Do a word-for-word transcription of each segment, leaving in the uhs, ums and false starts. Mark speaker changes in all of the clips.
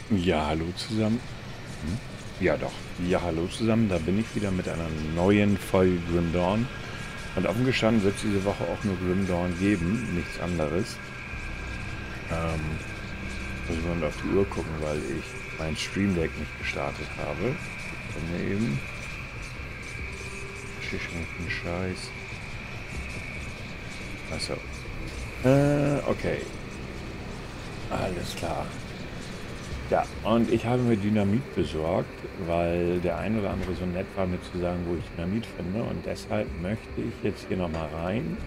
Speaker 1: Ja, hallo zusammen. Hm? Ja, doch. Ja, hallo zusammen. Da bin ich wieder mit einer neuen Folge Grim Dawn. Und offen gestanden wird es diese Woche auch nur Grim Dawn geben, nichts anderes. Ähm, muss ich mal auf die Uhr gucken, weil ich mein Stream Deck nicht gestartet habe. Sekunde eben. Schisch einen Scheiß. Achso. Äh, okay. Alles klar. Ja, und ich habe mir Dynamit besorgt, weil der ein oder andere so nett war, mir zu sagen, wo ich Dynamit finde. Und deshalb möchte ich jetzt hier nochmal rein.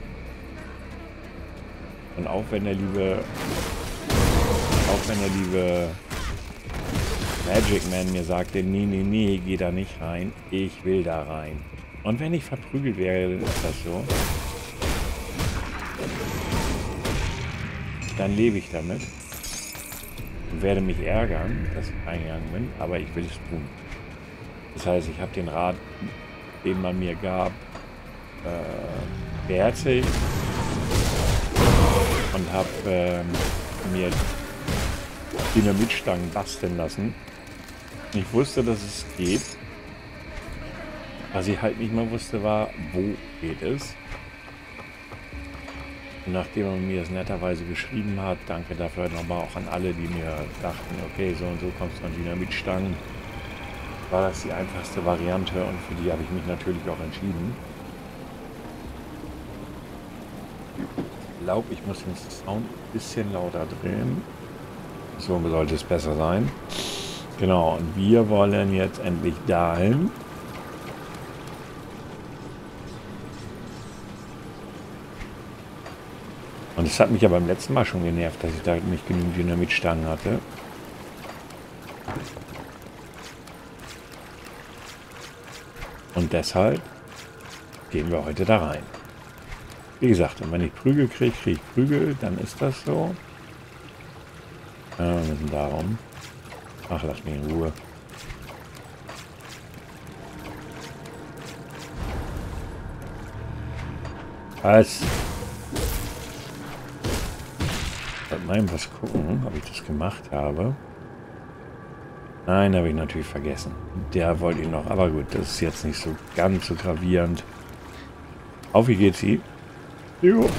Speaker 1: Und auch wenn der liebe, auch wenn der liebe Magic Man mir sagte, nee, nee, nee, geh da nicht rein, ich will da rein. Und wenn ich verprügelt wäre, dann ist das so. Dann lebe ich damit. Und werde mich ärgern, dass ich eingegangen bin, aber ich will es tun. Das heißt, ich habe den Rat, den man mir gab, äh, beherzigt und habe ähm, mir Dynamitstangen basteln lassen. Ich wusste, dass es geht. Was ich halt nicht mehr wusste, war, wo geht es. Und nachdem man mir das netterweise geschrieben hat, danke dafür nochmal auch an alle, die mir dachten, okay, so und so kommst du an Dynamitstangen, war das die einfachste Variante und für die habe ich mich natürlich auch entschieden. Ich glaube, ich muss den Sound ein bisschen lauter drehen. So sollte es besser sein. Genau, und wir wollen jetzt endlich dahin. Und es hat mich ja beim letzten Mal schon genervt, dass ich da nicht genügend Dynamitstangen hatte. Und deshalb gehen wir heute da rein. Wie gesagt, und wenn ich Prügel kriege, kriege ich Prügel, dann ist das so. Äh, wir müssen darum. Ach, lass mich in Ruhe. Was? Mal was gucken, ob ich das gemacht habe. Nein, habe ich natürlich vergessen. Der wollte ich noch, aber gut, das ist jetzt nicht so ganz so gravierend. Auf, wie geht's sie? Jo.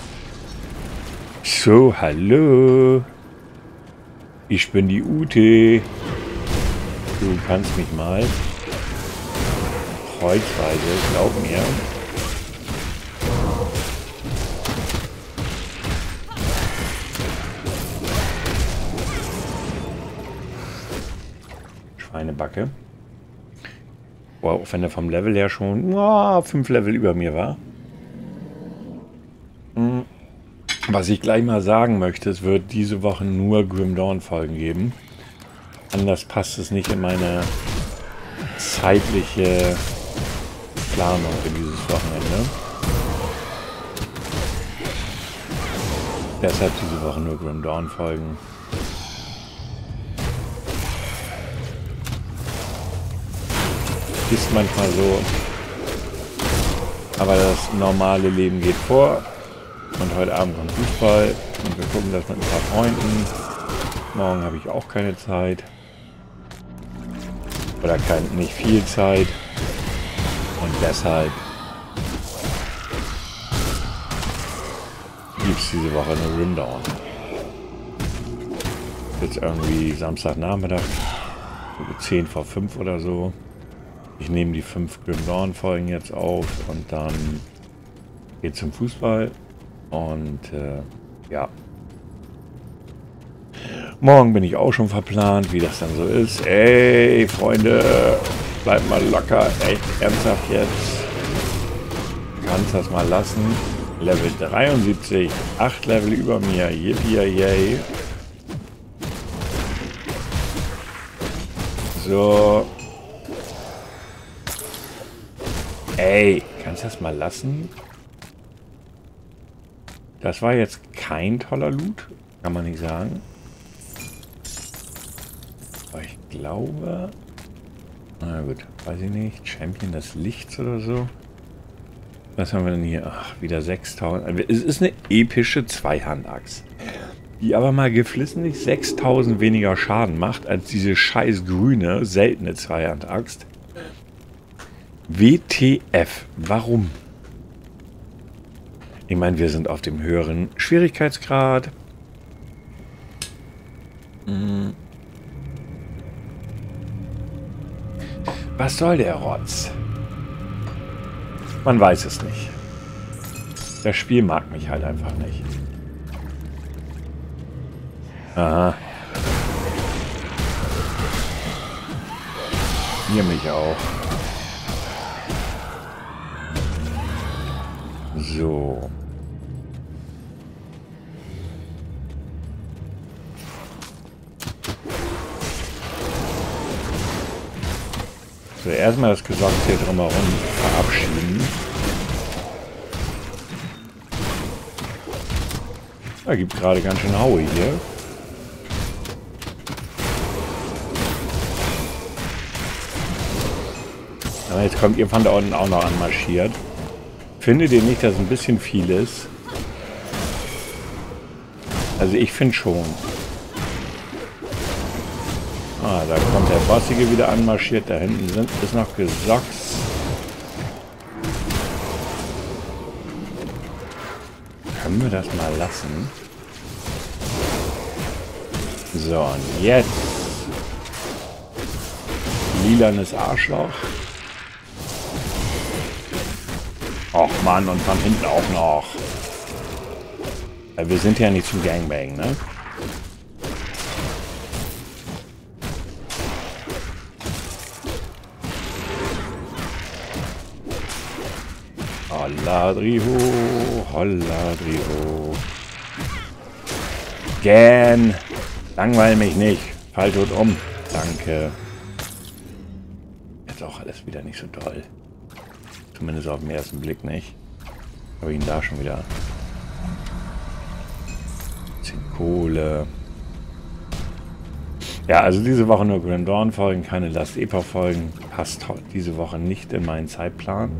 Speaker 1: So, hallo. Ich bin die Ute. Du kannst mich mal. Kreuzweise, glaub mir. Eine Backe. Wow, auch wenn er vom Level her schon oh, fünf Level über mir war. Was ich gleich mal sagen möchte, es wird diese Woche nur Grim Dawn Folgen geben. Anders passt es nicht in meine zeitliche Planung für dieses Wochenende. Deshalb diese Woche nur Grim Dawn Folgen. Ist manchmal so, aber das normale Leben geht vor und heute Abend kommt Fußball und wir gucken das mit ein paar Freunden. Morgen habe ich auch keine Zeit oder kein, nicht viel Zeit und deshalb gibt es diese Woche eine Grim Dawn. Jetzt irgendwie Samstagnachmittag, so zehn vor fünf oder so. Ich nehme die fünf Grim Dawn Folgen jetzt auf und dann geht zum Fußball und äh, ja. Morgen bin ich auch schon verplant, wie das dann so ist. Ey, Freunde, bleibt mal locker, echt ernsthaft jetzt. Kannst das mal lassen. Level dreiundsiebzig, acht Level über mir, yippie yay. So. Ey, kannst du das mal lassen? Das war jetzt kein toller Loot, kann man nicht sagen. Aber ich glaube... Na gut, weiß ich nicht. Champion des Lichts oder so. Was haben wir denn hier? Ach, wieder sechstausend. Es ist eine epische Zweihandachs. Die aber mal geflissentlich sechstausend weniger Schaden macht als diese scheiß grüne, seltene Zweihandaxt. W T F. Warum? Ich meine, wir sind auf dem höheren Schwierigkeitsgrad. Hm. Was soll der Rotz? Man weiß es nicht. Das Spiel mag mich halt einfach nicht. Aha. Hier mich auch. So. So, erstmal das Gesocks hier drumherum verabschieden. Da gibt gerade ganz schön Haue hier. Aber jetzt kommt ihr von da unten auch noch anmarschiert. Findet ihr nicht, dass ein bisschen viel ist? Also ich finde schon. Ah, da kommt der Bossige wieder anmarschiert. Da hinten sind, ist noch Gesocks. Können wir das mal lassen? So, und jetzt. Lilanes Arschloch. Och Mann, und von hinten auch noch. Wir sind ja nicht zum Gangbang, ne? Holladriho, Holladriho. Gern. Langweil mich nicht. Fall tot um. Danke. Jetzt auch alles wieder nicht so toll. Zumindest auf den ersten Blick nicht. Habe ich ihn da schon wieder. Bisschen Kohle. Ja, also diese Woche nur Grim Dawn Folgen, keine Last Epoch Folgen. Passt diese Woche nicht in meinen Zeitplan.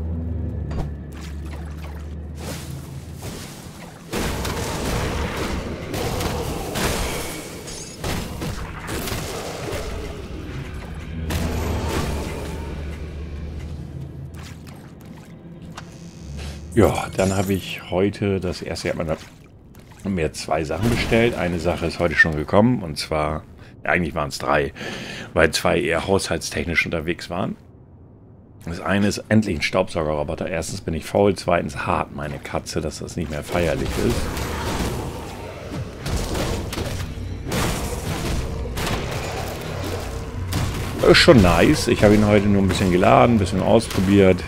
Speaker 1: Ja, dann habe ich heute das erste Jahr meiner mir zwei Sachen bestellt. Eine Sache ist heute schon gekommen und zwar, ja, eigentlich waren es drei, weil zwei eher haushaltstechnisch unterwegs waren. Das eine ist endlich ein Staubsaugerroboter. Erstens bin ich faul, zweitens hart meine Katze, dass das nicht mehr feierlich ist. Ist schon nice. Ich habe ihn heute nur ein bisschen geladen, ein bisschen ausprobiert.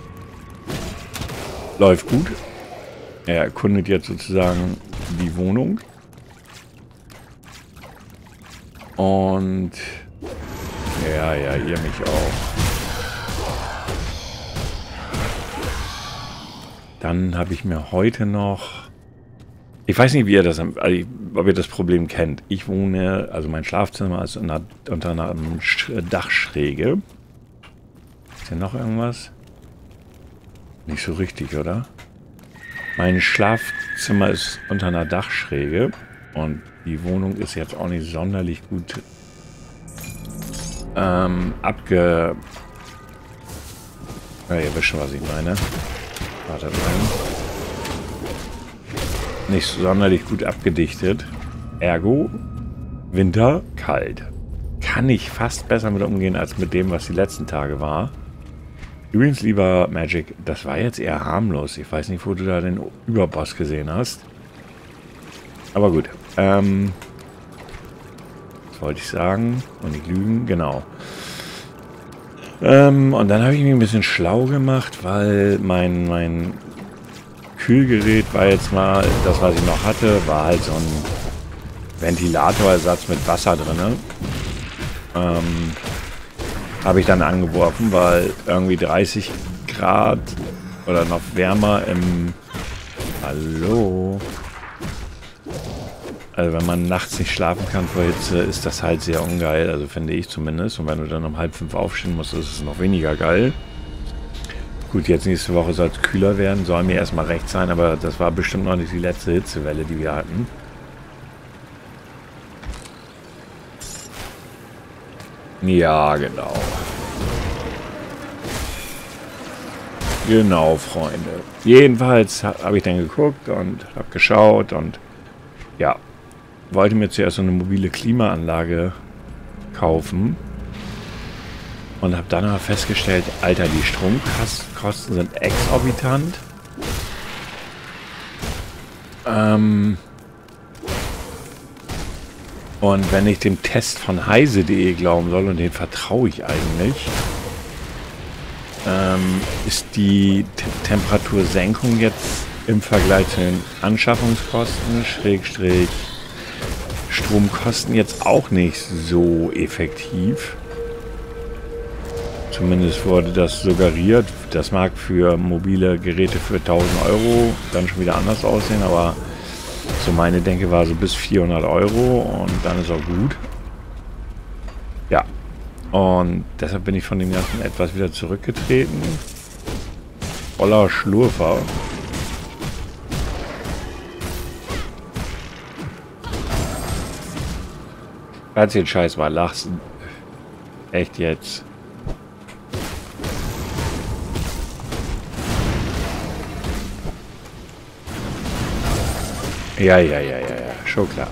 Speaker 1: Läuft gut. Er erkundet jetzt sozusagen die Wohnung. Und ja, ja, ihr mich auch. Dann habe ich mir heute noch... Ich weiß nicht, wie ihr das, also ob ihr das Problem kennt. Ich wohne, also mein Schlafzimmer ist unter, unter einer Dachschräge. Ist hier noch irgendwas? Nicht so richtig, oder? Mein Schlafzimmer ist unter einer Dachschräge und die Wohnung ist jetzt auch nicht sonderlich gut ähm, abge... Ja, ihr wisst schon, was ich meine. Wartet mal. Nicht sonderlich gut abgedichtet. Ergo, Winter, kalt. Kann ich fast besser mit umgehen, als mit dem, was die letzten Tage war. Übrigens, lieber Magic, das war jetzt eher harmlos. Ich weiß nicht, wo du da den Überboss gesehen hast. Aber gut. Ähm, was wollte ich sagen? Und nicht lügen. Genau. Ähm, und dann habe ich mich ein bisschen schlau gemacht, weil mein, mein Kühlgerät war jetzt mal, das was ich noch hatte, war halt so ein Ventilatorersatz mit Wasser drin. Ähm... Habe ich dann angeworfen, weil irgendwie dreißig Grad oder noch wärmer im... Hallo? Also wenn man nachts nicht schlafen kann vor Hitze, ist das halt sehr ungeil. Also finde ich zumindest. Und wenn du dann um halb fünf aufstehen musst, ist es noch weniger geil. Gut, jetzt nächste Woche soll es kühler werden. Soll mir erstmal recht sein, aber das war bestimmt noch nicht die letzte Hitzewelle, die wir hatten. Ja, genau. Genau, Freunde. Jedenfalls habe ich dann geguckt und habe geschaut und ja, wollte mir zuerst so eine mobile Klimaanlage kaufen und habe dann aber festgestellt, Alter, die Stromkosten sind exorbitant. Ähm und wenn ich dem Test von heise punkt de glauben soll, und den vertraue ich eigentlich, ähm, ist die T Temperatursenkung jetzt im Vergleich zu den Anschaffungskosten, Schrägstrich, Stromkosten jetzt auch nicht so effektiv. Zumindest wurde das suggeriert. Das mag für mobile Geräte für tausend Euro dann schon wieder anders aussehen, aber so meine Denke war so bis vierhundert Euro und dann ist auch gut. Ja, und deshalb bin ich von dem Ganzen etwas wieder zurückgetreten. Voller Schlurfer. Kannst den Scheiß mal lachen. Echt jetzt. Ja, ja, ja, ja, ja, schon klar.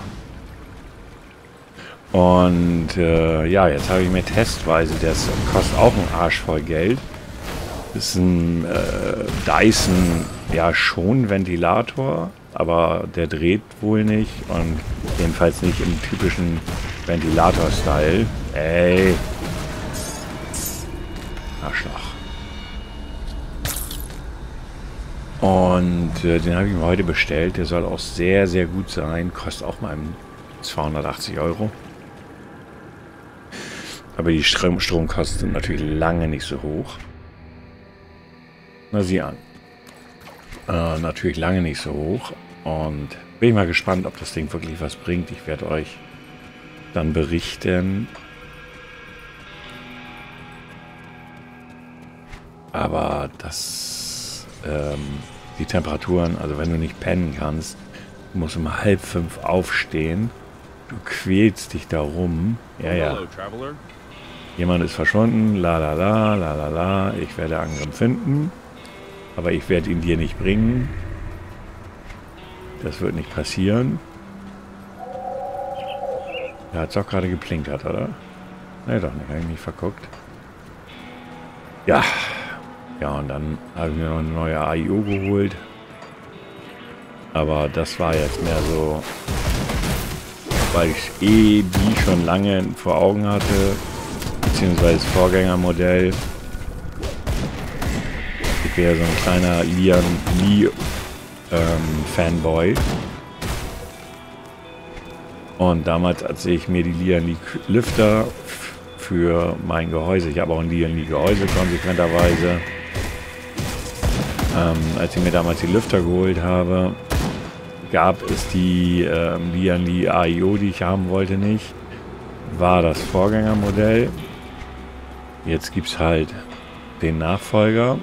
Speaker 1: Und äh, ja, jetzt habe ich mir testweise, das kostet auch einen Arsch voll Geld. Das ist ein äh, Dyson, ja schon Ventilator, aber der dreht wohl nicht und jedenfalls nicht im typischen Ventilator-Style. Ey. Arschloch. Und äh, den habe ich mir heute bestellt. Der soll auch sehr, sehr gut sein. Kostet auch mal zweihundertachtzig Euro. Aber die Strom Stromkosten sind natürlich lange nicht so hoch. Na, sieh an. Äh, natürlich lange nicht so hoch. Und bin ich mal gespannt, ob das Ding wirklich was bringt. Ich werde euch dann berichten. Aber das, ähm, die Temperaturen, also wenn du nicht pennen kannst, du musst um halb fünf aufstehen. Du quälst dich da rum. Ja, ja. Jemand ist verschwunden. La la la, la la la. Ich werde Angriff finden. Aber ich werde ihn dir nicht bringen. Das wird nicht passieren. Da hat es auch gerade geplinkert, oder? Ne, doch nicht. Habe ich mich verguckt. Ja. Ja, und dann habe ich mir noch eine neue A I O geholt. Aber das war jetzt mehr so, weil ich eh die schon lange vor Augen hatte. Beziehungsweise das Vorgängermodell. Ich bin ja so ein kleiner Lian Li ähm, Fanboy. Und damals, als ich mir die Lian Li Lüfter für mein Gehäuse, ich habe auch ein Lian Li Gehäuse konsequenterweise, ähm, als ich mir damals die Lüfter geholt habe, gab es die ähm, Lian Li A I O, die ich haben wollte, nicht. War das Vorgängermodell. Jetzt gibt es halt den Nachfolger.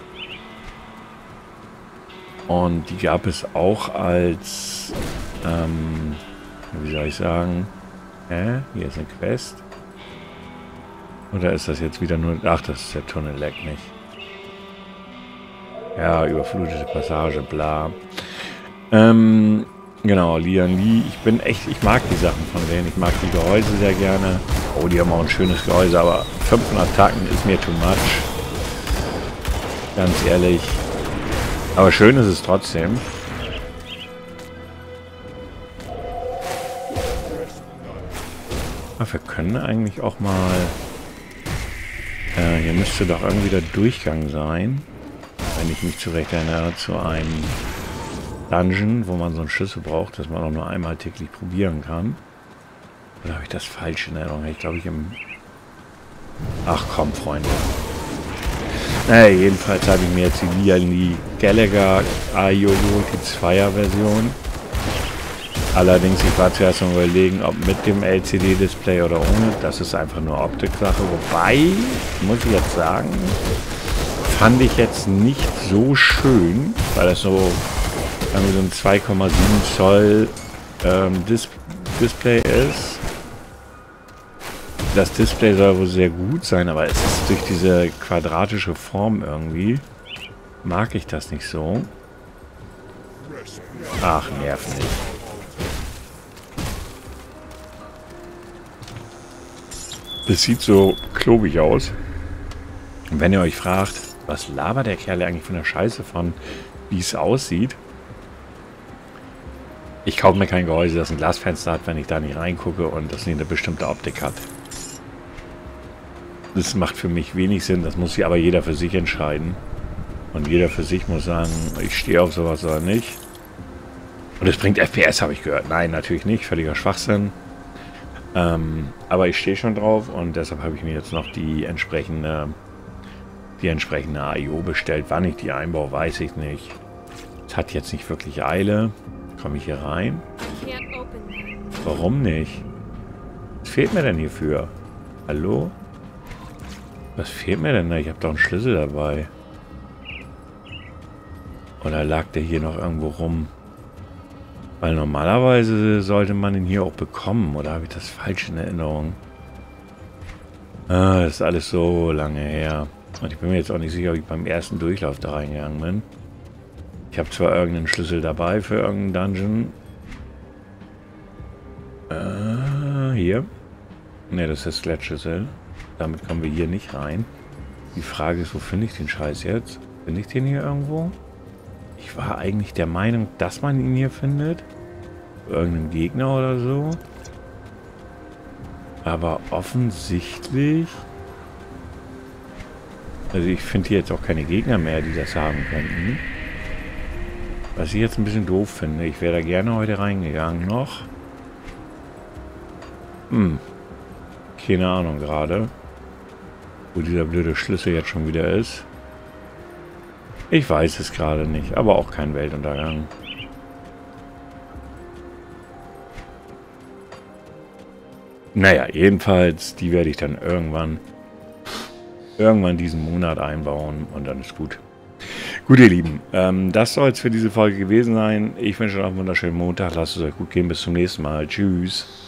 Speaker 1: Und die gab es auch als, ähm, wie soll ich sagen, hä? Hier ist eine Quest. Oder ist das jetzt wieder nur, ach, das ist der Tunnel-Leck nicht. Ja, überflutete Passage, bla. Ähm, genau, Lian Li. Ich bin echt, ich mag die Sachen von denen. Ich mag die Gehäuse sehr gerne. Oh, die haben auch ein schönes Gehäuse, aber fünfhundert Tacken ist mir too much. Ganz ehrlich. Aber schön ist es trotzdem. Ach, wir können eigentlich auch mal... Äh, hier müsste doch irgendwie der Durchgang sein. Wenn ich mich zurecht erinnere, zu einem Dungeon, wo man so einen Schlüssel braucht, dass man auch nur einmal täglich probieren kann. Oder habe ich das falsch in Erinnerung? Ich glaube, ich im... Ach komm, Freunde. Naja, jedenfalls habe ich mir jetzt die Lian Li Gallagher A I O geholt, die Zweier-Version. Allerdings, ich war zuerst mal überlegen, ob mit dem L C D-Display oder ohne. Das ist einfach nur Optiksache. Wobei, muss ich jetzt sagen, fand ich jetzt nicht so schön, weil das so, so ein zwei Komma sieben Zoll ähm, Dis Display ist. Das Display soll wohl sehr gut sein, aber es ist durch diese quadratische Form irgendwie. Mag ich das nicht so. Ach, nerv nicht. Das sieht so klobig aus. Und wenn ihr euch fragt, was labert der Kerl eigentlich von der Scheiße von, wie es aussieht. Ich kaufe mir kein Gehäuse, das ein Glasfenster hat, wenn ich da nicht reingucke und das nicht eine bestimmte Optik hat. Das macht für mich wenig Sinn, das muss sich aber jeder für sich entscheiden. Und jeder für sich muss sagen, ich stehe auf sowas oder nicht. Und es bringt F P S, habe ich gehört. Nein, natürlich nicht, völliger Schwachsinn. Ähm, aber ich stehe schon drauf und deshalb habe ich mir jetzt noch die entsprechende, die entsprechende A I O bestellt. Wann ich die einbaue, weiß ich nicht. Es hat jetzt nicht wirklich Eile. Komme ich hier rein? Warum nicht? Was fehlt mir denn hierfür? Hallo? Was fehlt mir denn da? Ich habe doch einen Schlüssel dabei. Oder lag der hier noch irgendwo rum? Weil normalerweise sollte man ihn hier auch bekommen. Oder habe ich das falsch in Erinnerung? Ah, das ist alles so lange her. Und ich bin mir jetzt auch nicht sicher, ob ich beim ersten Durchlauf da reingegangen bin. Ich habe zwar irgendeinen Schlüssel dabei für irgendeinen Dungeon. Äh, hier. Ne, das ist der Skelett-Schlüssel. Damit kommen wir hier nicht rein. Die Frage ist, wo finde ich den Scheiß jetzt? Finde ich den hier irgendwo? Ich war eigentlich der Meinung, dass man ihn hier findet. Irgendeinen Gegner oder so. Aber offensichtlich... Also ich finde hier jetzt auch keine Gegner mehr, die das haben könnten. Was ich jetzt ein bisschen doof finde. Ich wäre da gerne heute reingegangen noch. Hm. Keine Ahnung gerade. Wo dieser blöde Schlüssel jetzt schon wieder ist. Ich weiß es gerade nicht, aber auch kein Weltuntergang. Naja, jedenfalls, die werde ich dann irgendwann, irgendwann diesen Monat einbauen und dann ist gut. Gut, ihr Lieben, ähm, das soll es für diese Folge gewesen sein. Ich wünsche euch noch einen wunderschönen Montag. Lasst es euch gut gehen. Bis zum nächsten Mal. Tschüss.